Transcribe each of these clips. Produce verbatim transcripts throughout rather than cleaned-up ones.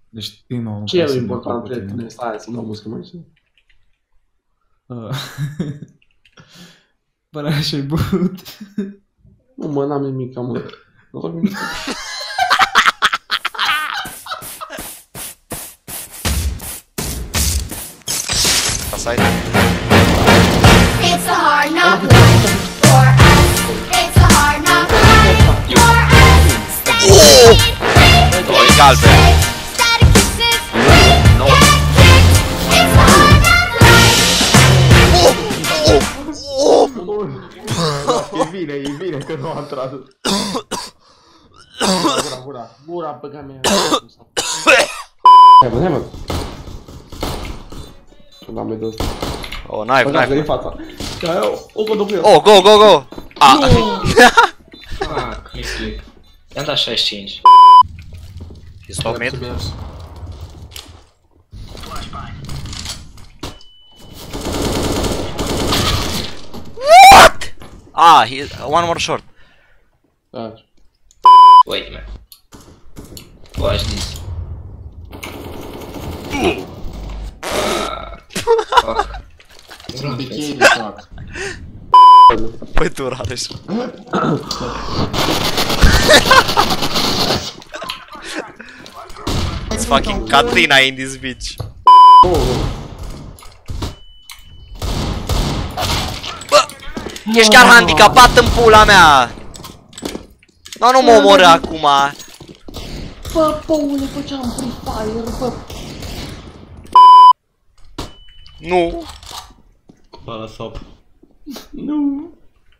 Deci, din nou... Ce e important între tine? Stai să mă muzică mai zi. Părea și-ai băut. Nu mă, n-am nimic, mă. Nu vorbim nimic. Side. It's a hard knock life for us. It's a hard knock life for us. Stay in Oh, e galben. static kisses. No. It's a hard knock life. E bine, e bine că nu am tras. Gura, gura, gura pe care mi-a... Hai bă, hai bă. Da, mai dă. Oh, knife, knife. În fața. O, o, o, Oh, go, go, go. Ah. Ah, click, click. I-am dat șaizeci și cinci. He's top mid. What? Ah, he one more short. da. Wait, man. Watch this. Fuck. Sunt de cheie de fac. Păi tu, Rareș. It's fucking Katrina in this bitch. Bă, ești chiar handicapat în pula mea. No, nu mă omoră acum. Bă, păule, făceam Free Fire, bă. Nu. Bă, stop. Nu.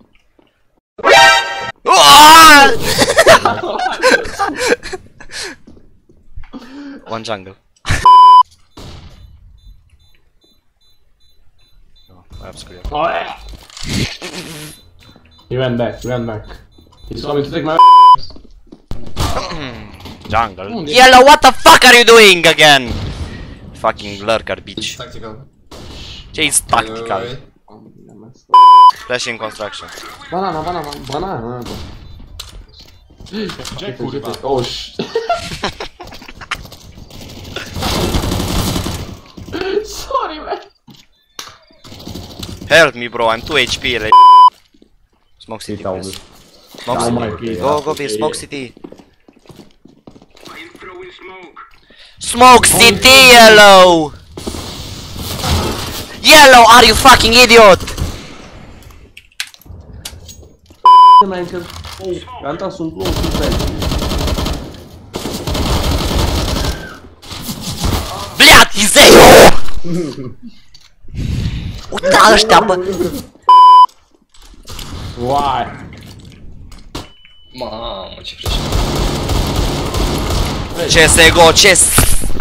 Ah! One jungle. No, I have screwed up. Oh, yeah. He went back, he went back. He's coming to take my Jungle. Yellow, what the fuck are you doing again? Fucking lurker, bitch. Tactical. Ce-i tactical? Flash in construction. Banana, banana, banana. Ce curva? Oh, sh... Sorry, man. Help me, bro. I'm two H P. Like... Smoke city, please. Smoke city. Go, go, please. Smoke city. Smoke city, yellow. Yellow, are you fucking idiot? Man, că... Oh, am tras un bloc super. Блядь, Izeo! Uita ăștia, bă! Why? Mamă, ce fresh. Ce se go, ce s...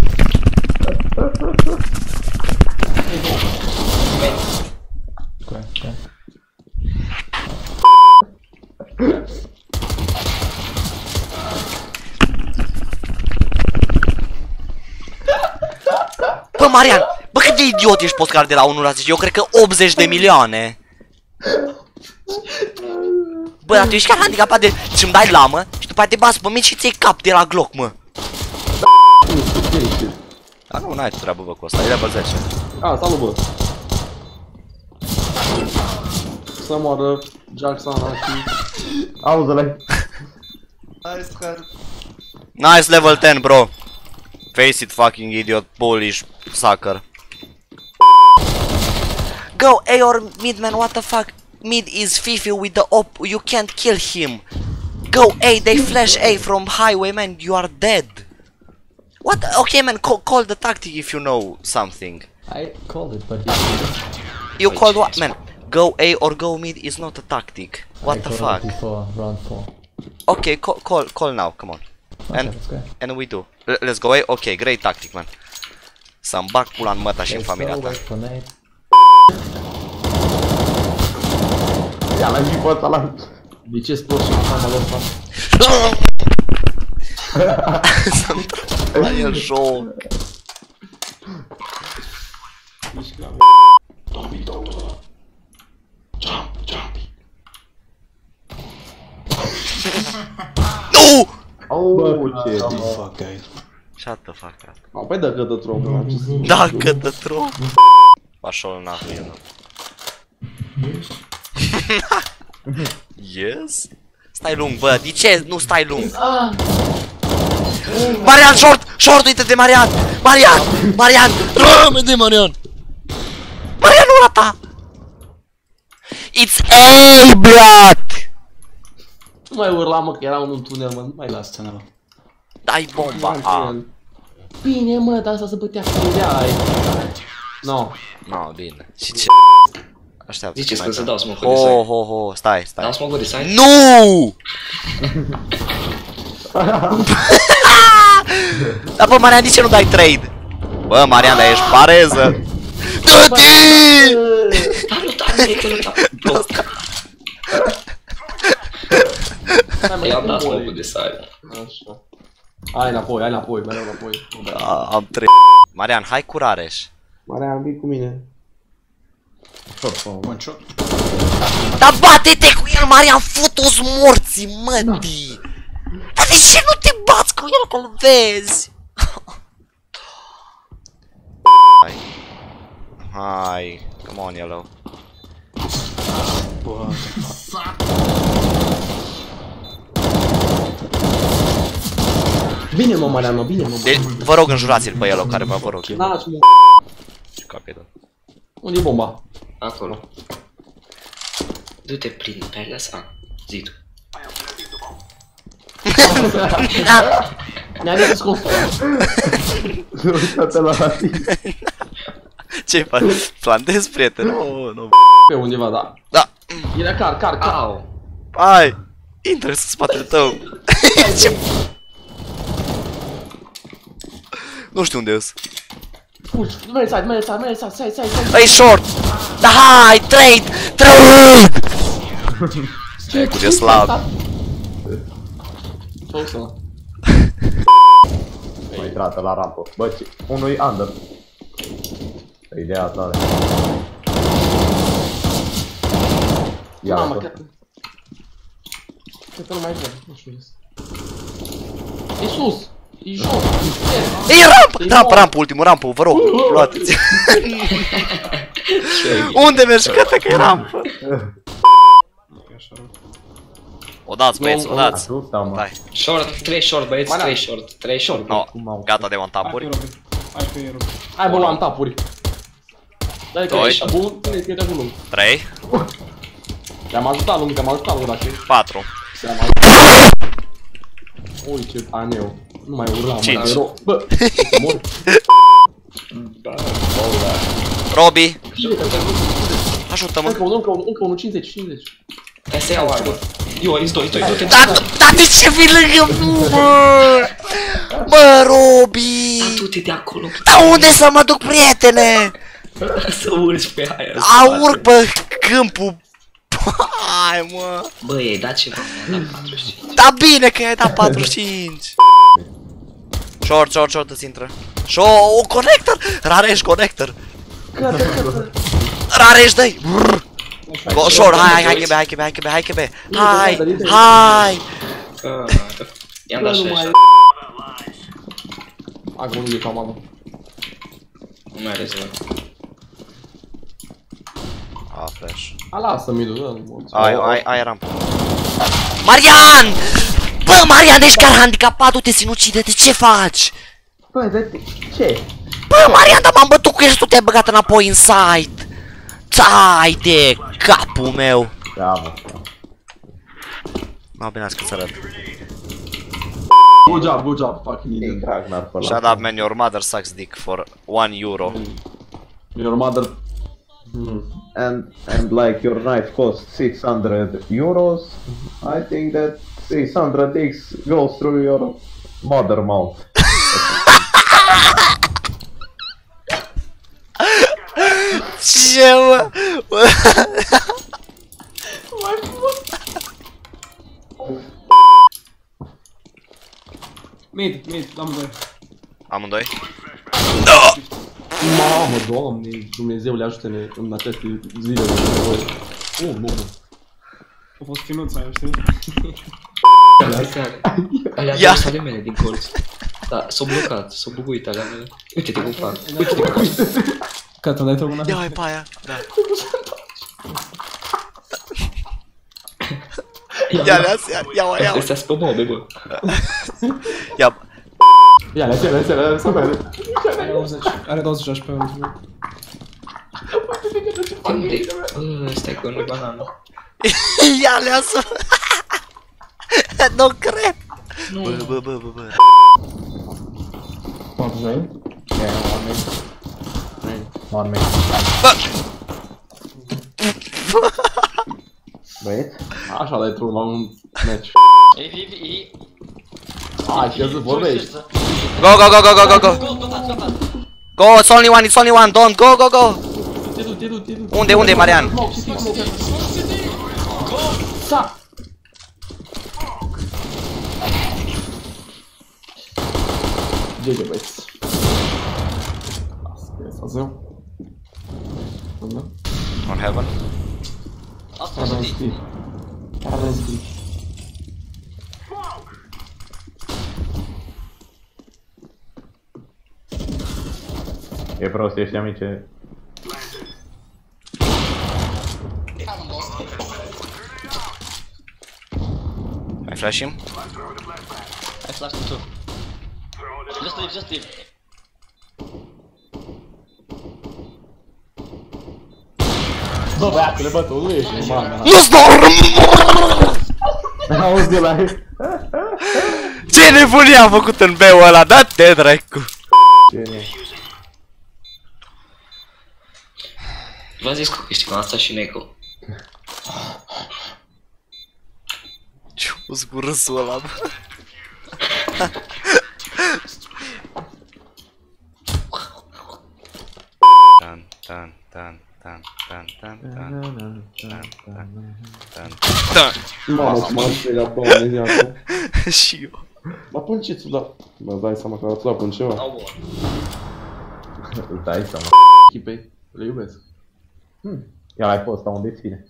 Bă, Marian, bă, cât de idiot ești Poscar de la unu la zece? Eu cred că optzeci de milioane. Bă, dar tu ești chiar handicapat de... Și-mi dai lamă și după aia te bați pe mine și ți-ai cap de la Glock, mă. Dar nu, n-ai treabă, bă, cu ăsta, e level zece. Ah, salut, bă. Să moară Jacksana și... Auzi-le. Nice level ten, bro. Face it, fucking idiot, Polish sucker. Go A or mid, man, what the fuck? Mid is Fifi with the op, you can't kill him. Go A, they flash A from highway, man, you are dead. What? Okay, man, call, call the tactic if you know something. I called it, but he You called what, man? Go A or go mid is not a tactic. What I the called fuck? it before round four. Okay, call, call, call now, come on. Okay, And, let's go. and we do. L let's go A, okay, great tactic, man. Să-mi bag pula în măta și în Let's familia go, ta. wait for nade. Ia la zi pe ăsta la... De ce spor și mama lor fac? Să-mi trag la el joc. Nu! Oh, ce... Și Shut the fuck up. Oh, păi dă câtă trobă. Dacă te tro. Pașol na cu el. Yes? Stai lung, bă, de ce nu stai lung? Marian, short! Short, uite-te, Marian! Marian! Marian! Rămâne, Marian! Marian, nu rata! It's A, brat! Nu mai urla, mă, că era un tunel, mă, nu mai las. Last tunnel. Dai bomba A. Bine, mă, dar asta se bătea cu ideea. No. No, bine. Și ce? Așteaptă. Ziceți că să dau smoke-ul de Ho, side. ho, ho, stai, stai. Dau smoke-ul de side? Nu! Dar bă, Marian, de ce nu dai trade? Bă, Marian, dar ești pareză! Dă-te! Dar nu da, nu că nu da. Bloc. Eu am dat smoke-ul de side. Așa. Hai înapoi, hai înapoi, mereu înapoi. A, am trei. Marian, hai cu Rareș. Marian, vii cu mine. One shot. Dar bate-te cu el, Marian, fut-o-s morții, mătii! Dar de ce nu te bați cu el, că-l vezi? Hai. Hai. Come on, yellow. What? Bine, mă, Marian, mă, bine, mă, bă. De vă rog, înjurați-l pe yellow, care mă vă rog. N-ați, mă. Ce capital. Unde e bomba? Acolo. Du-te prin Palace. A, zi tu. Ne-a zis console. Uită-te la tine. Ce faci? Flandez, prieten? Nu, nu. Pe undeva, da. Da. E car, car, car. Au! Hai. Intră în spatele tău. Ce... Nu știu unde ești. Puși, mergi side, mergi side, mergi side, side, side, side. Ai short. Da, hai, trade, trade. Ce cu de slab. Ce-o să? Mai intrată la rampă. Bă, ce? Unul e under. Ideea tare. Ia Mamă, uite. că... Cred că nu mai văd, nu știu. E sus! E jos! E rampă! Rampă, rampă, ultimul rampă, vă rog, luați-ți. Unde mergi, gata că e rampă? O dați, băieți, o dați. Ajută, mă. Dai. Short, trei short, băieți, trei short, trei short. No, gata de one-tap-uri. Hai bă, luam tapuri! Dai că Doi. ești bun, ține că e de lung. trei, Te-am ajutat lung, te-am ajutat lung dacă e. patru. Te-am ajutat. Ui, ce paneu. Nu mai urla, mă, Cinci. te rog. Bă, mor. Robi. Ajută-mă. Încă unul, încă unul, încă unul, cincizeci, cincizeci. Hai să iau armă. Eu, îți doi, doi, du-te. Da, da, de ce vii lângă mine, bă? Bă, Robi. Da, du-te de acolo. Da, unde să mă duc, prietene? Să urci pe aia. A, urc pe câmpul. Hai, mă. Bă, i-ai dat ceva, mi-a dat patruzeci și cinci. Da, bine că i-ai dat patruzeci și cinci. Short, short, short, îți intră. Short, o connector. Rareș, connector. Rareș, dă-i. Go, short, hai, hai, hai, chebe, hai, chebe, hai, chebe, hai, chebe. Hai, hai. I-am dat și așa. Hai, bă, nu e ca mamă. Nu mai are zone. A, flash. A, lasă middle, dă. Ai, ai, ai rampă. Marian! Bă, Marian, ești chiar handicapat, du-te, sinucide-te, ce faci? Bă, de ce? Bă, Marian, dar m-am bătut cu el și tu te-ai băgat înapoi în site. Hai de capul meu. Da, mă. M-au bine că să arăt. Good job, good job, fucking idiot. E Ragnar pe Shut la. up, man, your mother sucks dick for one euro. Your mother... And, and like your knife costs six hundred euros, I think that six hundred X goes through your mother mouth. Ce, mă? Mid, mid, amândoi. Amândoi? Mamă, Doamne, Dumnezeule, ajută-ne în aceste zile de nevoie. Oh, bun. A fost finuț aia, știi? Alea Ia. două salemele din colț. Da, s-a blocat, s-a buguit alea mele. Uite-te cum fac. Uite-te cum fac. Gata, dai-te una. Ia mai pe aia. Da. Ia le ia, ia-o, ia-o. Astea sunt pe mobe, bă. Ia. Ia, le ia, le ia, le ia, să vede. Are douăzeci, are douăzeci H P. Unde? Bă, stai că nu-i banană. Ia le asă. Nu cred. Bă, bă, bă, bă, bă. One main? Yeah, one main. Main. One main. Băieți? Așa dai tu la un match. Ei, ei, ei. Hai, ce să vorbești? Go, go, go, go, go, go, go. Go, go, go, go. Go, it's only one, it's only one, don't, go, go, go. Te du, te du, te du. Unde, unde, Marian? Sa! G G, băieți. Asta e fazeu. Unde? On heaven. Asta Avem și speed. Avem speed. E prost, ești amice. I flash him? I flashed him too. Just leave, just leave. Bă, băiatule, bă, tu nu ești normal. Nu-ți dorm! Auzi de la ei. Ce nebunie a făcut în B-ul ăla, da-te dracu! Genie. V-am zis că câștigăm asta și Neco. Ce-o zgurâsul ăla, bă? Tan, tan, tan, tan, tan, tan, tan, tan, tan, tan. Mamă, cum am strigat, doamne, zi acum. Și eu. Mă pun ce ți-o da. Mă dai seama că ți-o da pun ceva. Au bun. Îți dai seama. Echipei, le iubesc. Ia l-ai fost, unde ține.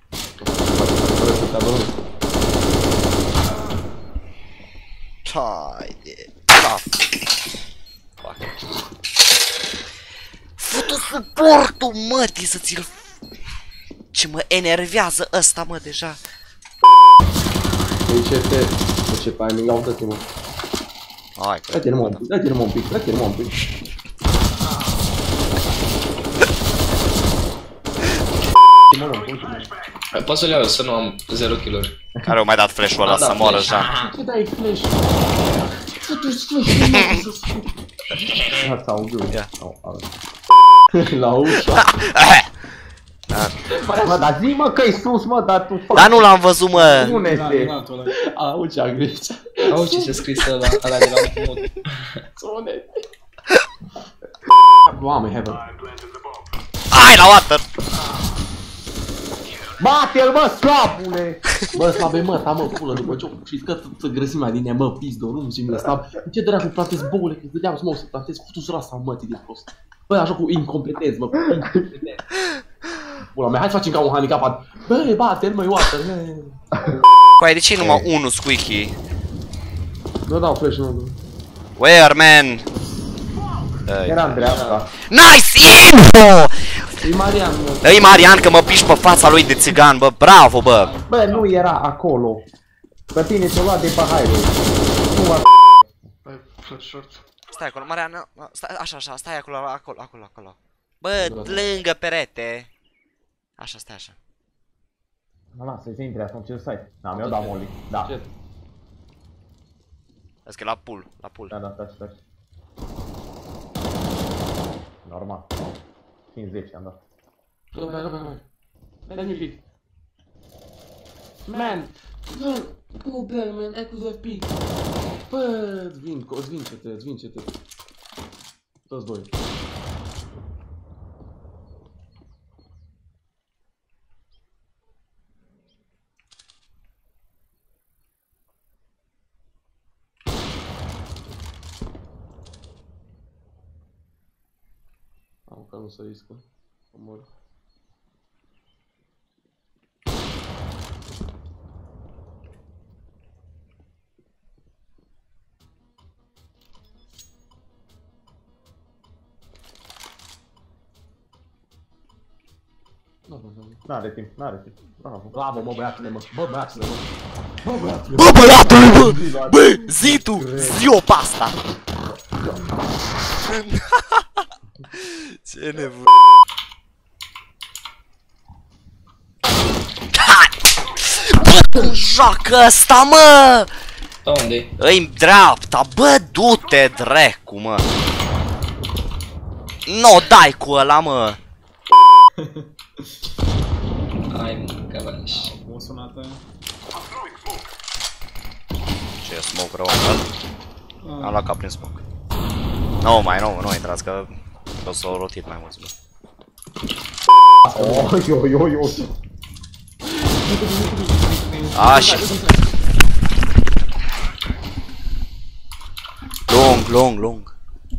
Haide. Da. Fuck. Fă-tu suportul, mătii, să ți-l... Ce mă enervează ăsta, mă, deja. Deci este... De ce timing au tăti, mă? Hai, că... Dă-te-l mă un pic, dă-te-l mă un pic, dă-te-l mă un pic. Mă, mă, mă, Poți să-l iau, să nu am zero kill-uri. Care au mai dat flash-ul ăla să moară, Jean? ce dai flash? Ce duci flash? Ia ți auzi. Ia. La ușa. Mă, dar zi mă că-i sus, mă, dar tu faci. Dar nu l-am văzut, mă! Spune-te. Auzi ce agresiv. Auzi ce se scrie ăla, ăla de la mod. Spune-te. Oameni, heaven. Hai la water! Bate-l, mă, slabule! Bă, slabe mă, ta mă, pulă, după ce o știți că să grăsimea din ea, mă, pizdo, nu mă simt slab. Ce dracu plantez boule, că îți dădeam să mă să plantez futus rasa mătii de prost. Bă, așa cu incompetenți, mă, cu incompetenți. Pula mea, hai să facem ca un handicapat. Bă, bate-l, mă, water. Coai, de ce numai unul squeaky? Nu dau flash, nu. Where, man? Era în dreapta. Nice info! E Marian, mă. Ei, Marian, că mă piși pe fața lui de țigan, bă, bravo, bă! Bă, nu era acolo. Pe tine te-o lua de pe highway. Nu a... Stai acolo, Marian, stai, așa, așa, stai acolo, acolo, acolo, acolo. Bă, lângă perete. Așa, stai așa. Mă lasă, să intre atunci în site. Da, mi-o dat Molly. Da. Ce? Vezi că e la pool, la pool. Da, da, stai, stai. Normal. cincizeci am dat. Hai, hai, hai, hai. Let me pick. Man! Man! Go back, man, I could have picked. Bă, îți vin, îți vin ce-te, îți vin ce-te. Toți doi. Am că nu se riscă. Mor. N-are timp, n-are timp. Bravo. Bravo, bă, băiatule, mă. Bă, băiatule, mă. Bă, băiatule. Bă, băiatule, bă! Bă, zi tu! Zi-o pe asta! Ce nebun! Bă, cum joacă ăsta, mă! Da, unde-i? Îi dreapta, bă, du-te dracu, mă! Nu dai cu ăla, mă! Hai, mă, cavaleș. O sunată. Ce smoke rău am dat? Am luat cap prin smoke. Nu, mai nu, nu intrați că o să o rotit mai mulți, bă. Oi, oi, oi, oi. Așa. Lung, lung, lung.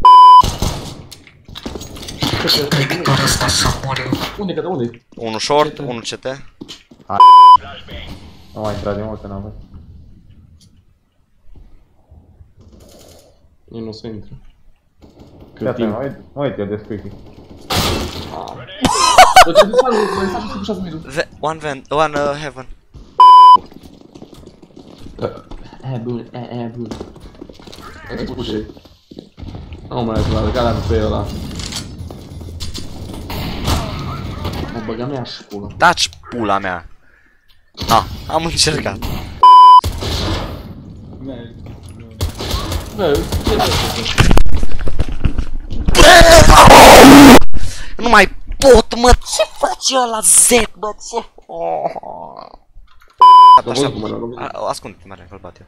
Unde, că de unde? Unul short, unul C T. Nu mai intrat de mult în avea. Eu nu o să intră. Gata, mă uite, de squeaky. Bă, ce-mi fac, mă lăsa să pușează midul. One vent, one uh, heaven. E, bun, e, e, bun. E, pușe. Nu mă lăsa, de care pe ăla. Mă băga mea și pula. Taci pula mea. Na, am încercat. Merg. Bă, ce Nu mai pot, mă, ce face ăla Z, bă, ce... Oh. Așa, ascunde-te, mare, îl bat eu.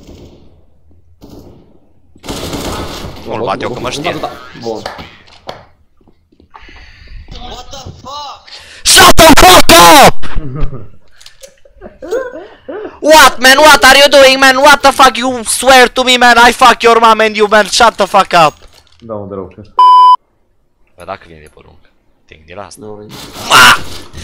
Nu-l bat eu, că mă știe. Bun. What the fuck? Shut the fuck up! What, man? What are you doing, man? What the fuck? You swear to me, man? I fuck your mom and you, man. Shut the fuck up! Da, unde rău, cred. Bă, dacă vine de poruncă. Te gândi la asta. Nu, Ma!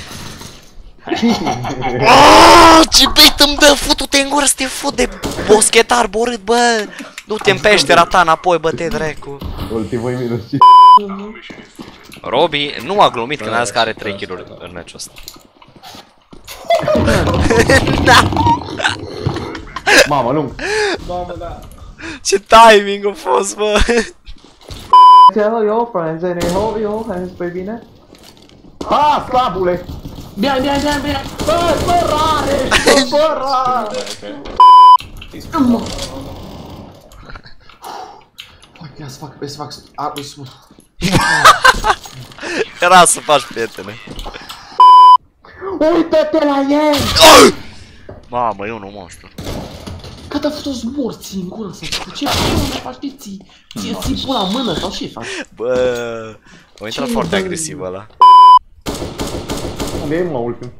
Aaaa, ce bait îmi dă, futu-te în gură să te fut de boschetar borât, bă! Du-te în peștera ta înapoi, bă, te dracu. Ultimul minus cinci. Robi nu a glumit când a zis că are trei kill-uri în meciul ăsta. Da! Mamă, lung. Mamă, da. Ce timing a fost, bă! Tell your friends and they hold your hands, baby, ne? Ha, slabule! bine, bine, bine, bine! Bă, bă, rare! Bă, bă, rare! Hai, ia să fac, ia să fac, a, să mă... Era să faci prietene. Uită-te la el! Mamă, e unul monstru. Gata, a fost toți morți în gură să fac. Ce pula faci, ce ții? Ție ții pula în mână sau ce faci? Bă, a intrat Ce foarte bă? agresiv ăla. Unde e, mă, ultim?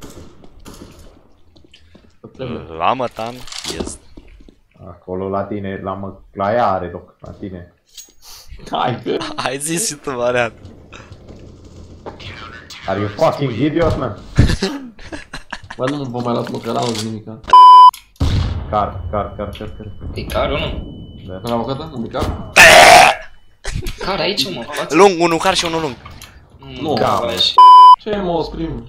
La mătan este. Acolo la tine, la mă... La ea are loc, la tine. Hai că... Ai zis și tu, Marian. Are you fucking idiot, man? Bă, nu vă mai luat, mă, că n-auzi nimica. Car, car, car, car, car. E carul, nu? Nu l-am gata? Un mica? Care aici, mă, față? Lung, unul car și unul lung. Nu, cavaleș. ce mă, o sprim?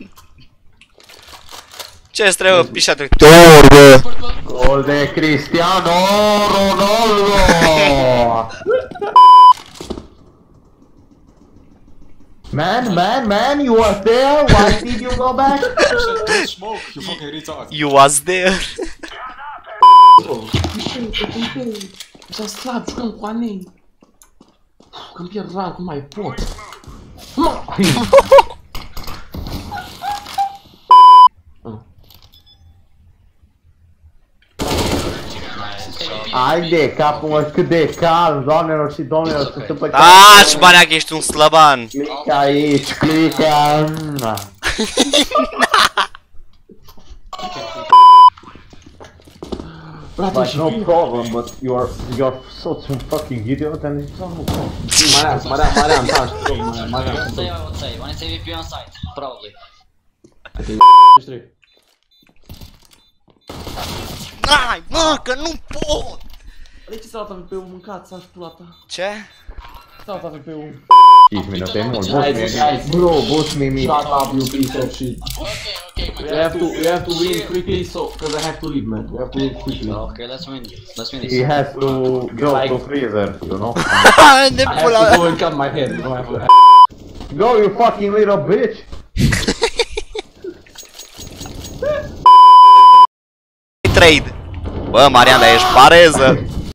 Ce-ți trebuie pișatul? Gol de Cristiano Ronaldo! Man, man, man, you were there? Why did you go back? Don't smoke, you fucking retard. You was there. Așa slab, jucăm cu anei. Când pierd rank, nu mai pot. Mă! Hai de capul mă, cât de calm, doamnelor și domnilor, să se pe Aaaa, și Baniac, ești un slăban. Click aici, click aici. Frate, Like, și no problem, but you are, you are such a fucking idiot and it's not no problem. Marian, Marian, Marian, taci, Marian, Marian. One save, one save. One save if you're on site. Probably. Ai, mă, că nu pot. De ce s-a dat V P-ul mâncat, să-și pula ta? Ce? S-a dat V P-ul. cinci minute e mult. Guys, Boost me, guys, bro, boost me mid. shut up, you piece of shit. Okay, okay. We have to, we have to win quickly, so, cause I have to leave, man. We have to win quickly. Okay, let's win. Let's win He this. has to go Like- to freezer, you know? Ne I pula have mea. to go and cut my head, you know, I have to... Go, you fucking little bitch! Trade. Bă, Marian, dar ești pareză.